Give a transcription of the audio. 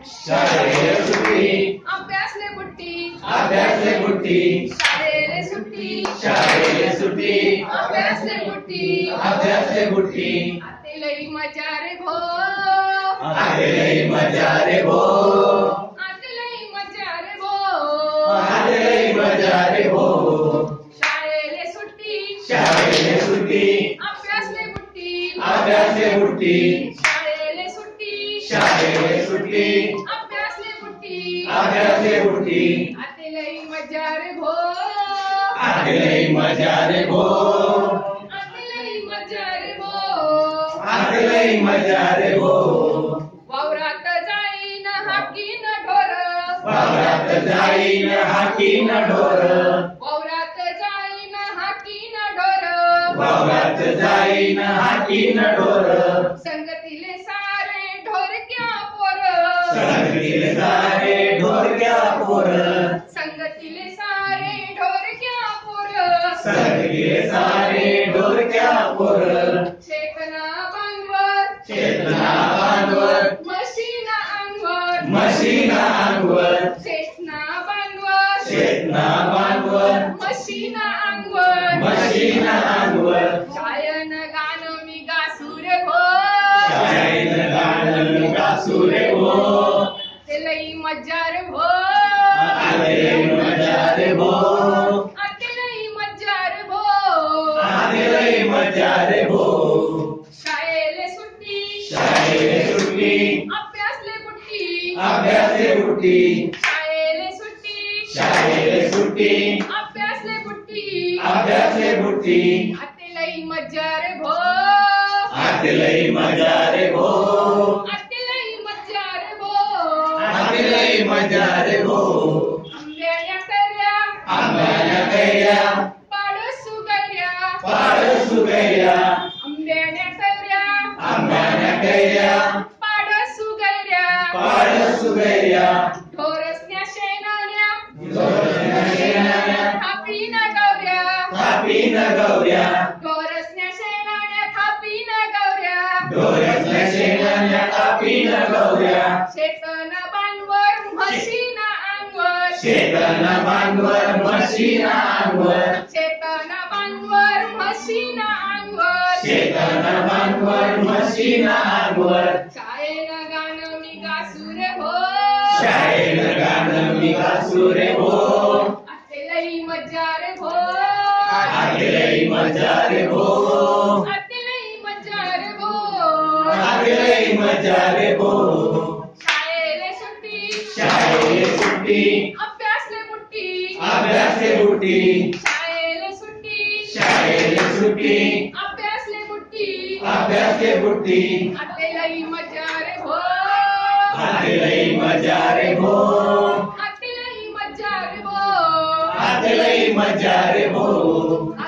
शाळेले सुट्टी अभ्यासले बुट्टी अभ्यासले बुट्टी शाळेले सुट्टी शाळेले सुट्टी अभ्यासले बुट्टी अभ्यासले बुट्टी आते लई मजा रे भो आते लई मजा रे भो आते लई मजा रे भो आते लई मजा रे भो शाळेले सुट्टी शाळेले सुट्टी अभ्यासले बुट्टी अभ्यासले बुट्टी शाळेले सुट्टी शाळेले सुट्टी अभ्यासले बुट्टी अभ्यासले बुट्टी आते लई मजा रे भो आते लई मजा रे भो आते लई मजा रे भो आते लई मजा रे भो वावरात जाईन हाकीन ढोर वावरात जाईन हाकीन ढोर वावरात जाईन हाकीन ढोर वावरात जाईन हाकीन ढोर संगतीले सारे ढोरक्या पोर संगतीले सारे ढोरक्या पोर संगतीले सारे ढोरक्या पोर संगतीले सारे ढोरक्या पोर चेतना बांधवर चेतना बांधवर मशीना अंगवर मशीना अंगवर चेतना बांधवर चेतना बांधवर मशीना अंगवर मशीना अंगवर गायन गाणं मी गासूर हो शाळेन गाणं गासू रे भो ते लई मजा रे भो आते लई मजा रे भो आते लई मजा रे भो आते लई मजा रे भो शाळेले सुट्टी शाळेले सुट्टी अभ्यासले बुट्टी अभ्यासले बुट्टी शाळेले सुट्टी शाळेले सुट्टी अभ्यासले बुट्टी अभ्यासले बुट्टी आते लई मजा रे भो आते लई मजा रे भो आते लई मजा रे भो आते लई मजा रे भो आंब्याच्या कैऱ्या आंब्याच्या कैऱ्या पाडसू गैऱ्या पाडसू गैऱ्या आंब्याच्या कैऱ्या आंब्याच्या कैऱ्या पाडसू गैऱ्या पाडसू गैऱ्या ढोरसन्या शेणाण्या ढोरसन्या शेणाण्या थापीन गौऱ्या थापीन गौऱ्या ढोरसन्या शेणाण्या थापीन गौऱ्या ढोरसन्या शेणाण्या थापीन गौऱ्या शेतन बांधवर म्हशीना अंगवर शेतन बांधवर मशीना अंगवर शेतन बांधवर म्हशीना अंगवर शेतन बांधवर मशीना अंगवर शाळेनं गाणं मी गासूर हो शाळेन गाणं मी गासू रे भो आते लई मजा रे भो आते लई मजा रे भो आते लई मजा रे भो आते लई मजा रे भो शाळेले सुट्टी शाळेले सुट्टी अभ्यासले बुट्टी अभ्यासले बुट्टी शाळेले सुट्टी शाळेले सुट्टी अभ्यासले बुट्टी अभ्यासले बुट्टी आते लई मजा रे भो आते लई मजा रे भो आते लई मजा रे भो आते लई मजा रे भो